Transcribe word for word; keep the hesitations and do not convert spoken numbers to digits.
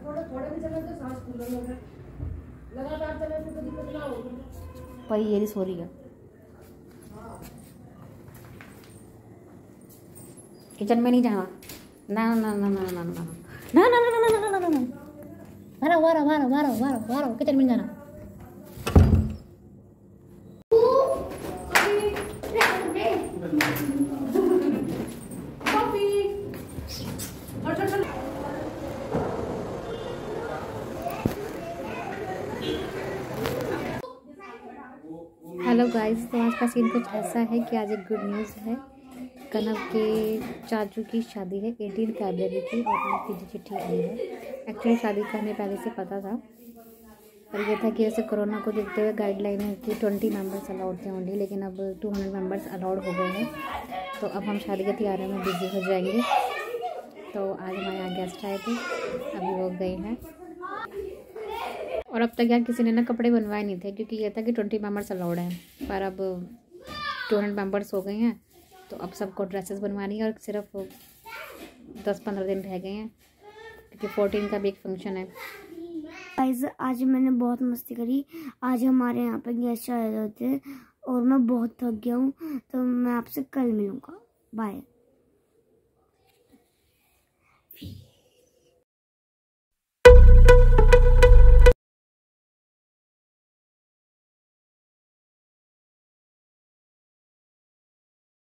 पर ये नहीं सो रही है। किचन में नहीं जाना। ना ना ना ना ना ना ना ना ना ना ना ना ना ना वारो वारो वारो वारो वारो वारो किचन में जाना। हेलो गाइस, तो आज का सीन कुछ ऐसा है कि आज एक गुड न्यूज़ है। कनव के चाचू की शादी है अठारह फरवरी की और उनकी जो चिट्ठी आई है। एक्चुअली शादी का हमें पहले से पता था, और ये था कि जैसे कोरोना को देखते हुए गाइडलाइन है कि ट्वेंटी मेंबर्स अलाउड थे ओनली, लेकिन अब टू हंड्रेड मेंबर्स अलाउड हो गए हैं। तो अब हम शादी की तैयारी में बिजी हो जाएंगे। तो आज हमारे यहाँ गेस्ट आए थे, अभी वो गए हैं। और अब तक यार किसी ने ना कपड़े बनवाए नहीं थे, क्योंकि ये था कि ट्वेंटी मेंबर्स अलाउड हैं, पर अब टू हंड्रेड मेंबर्स हो गए हैं। तो अब सबको ड्रेसेस बनवानी है और सिर्फ दस पंद्रह दिन रह गए हैं, क्योंकि फोर्टीन का भी एक फंक्शन है। गाइस, आज मैंने बहुत मस्ती करी। आज हमारे यहाँ पे गेस्ट आए हुए थे और मैं बहुत थक गया हूँ, तो मैं आपसे कल मिलूँगा। बाय।